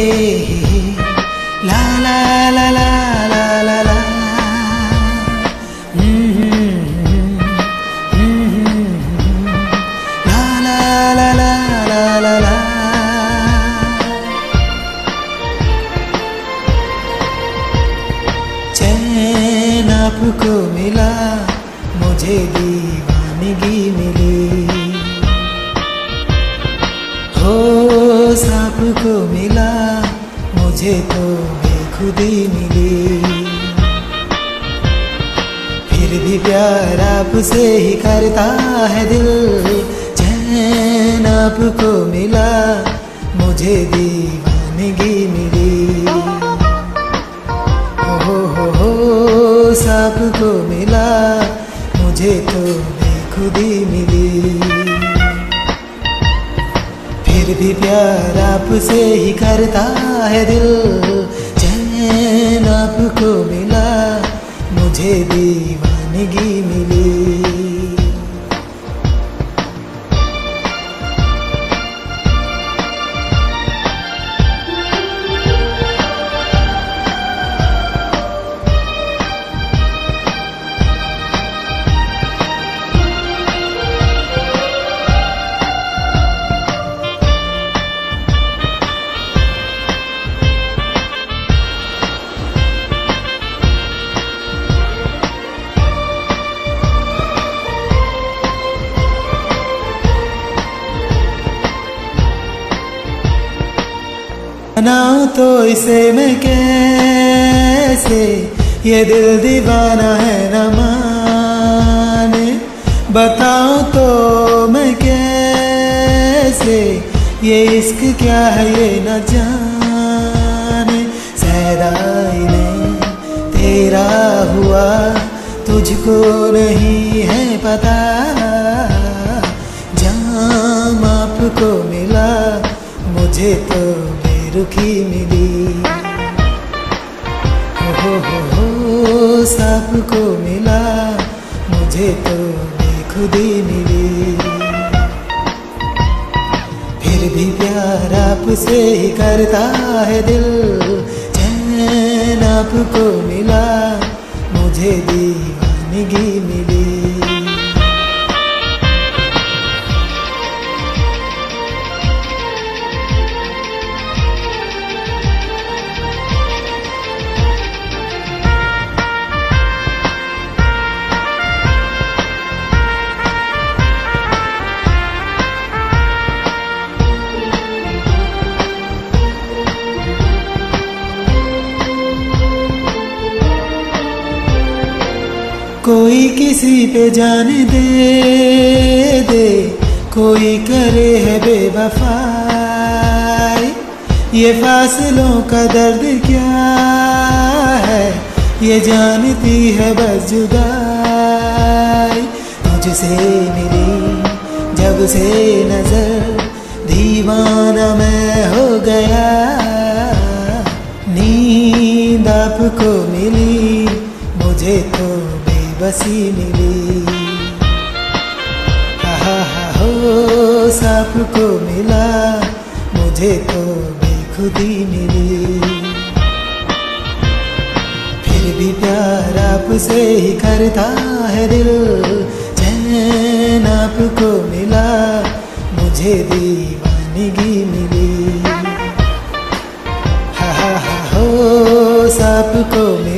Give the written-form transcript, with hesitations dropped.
ला ला ला ला ला ला ला ला ला ला ला ला ला। चैन आपको मिला, मुझे दीवानगी मिली। होश आपको मिला, मुझे तो बेखुदी मिली। फिर भी प्यार आपसे ही करता है दिल। चैन आपको मिला, मुझे दीवानगी मिली। होश आपको मिला, मुझे तो बेखुदी मिली। फिर भी प्यार आपसे ही करता है दिल। चैन आपको मिला, मुझे दीवानगी मिली। ना तो इसे मैं कैसे, ये दिल दीवाना है न माने। बताऊं तो मैं कैसे, ये इश्क क्या है ये न जाने। सहराई में तेरा हुआ, तुझको नहीं है पता। जाम आपको मिला, मुझे तो रुखी मिली। हो सबको मिला, मुझे तो बेखुदी मिली। फिर भी प्यार आपसे ही करता है दिल। चैन आपको मिला, मुझे दीवानगी मिली। कोई किसी पे जाने दे, कोई करे है बेवफाई। ये फासलों का दर्द क्या है, ये जानती है बस जुदाई। तुझसे मिली जब से नजर, दीवाना मैं हो गया। नींद आपको मिली, मुझे तो बसी मिली। हो सबको मिला, मुझे तो बेखुदी मिली। फिर भी प्यार आपसे ही करता है दिल। चैन आपको मिला, मुझे दीवानगी मिली। हो सबको मिला,